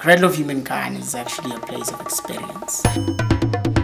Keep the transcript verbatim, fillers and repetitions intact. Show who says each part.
Speaker 1: Cradle of Humankind is actually a place of experience.